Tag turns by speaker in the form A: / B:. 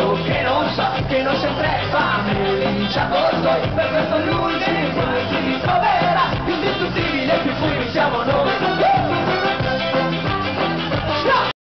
A: che non sa, che non sempre fa, mi dice a posto, per questo lui